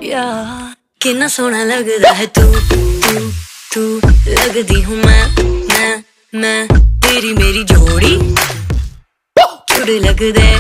यार कितना सोना लगदा है तू तू तू लगदी हूँ मैं तेरी मेरी जोड़ी जुड़ लगदे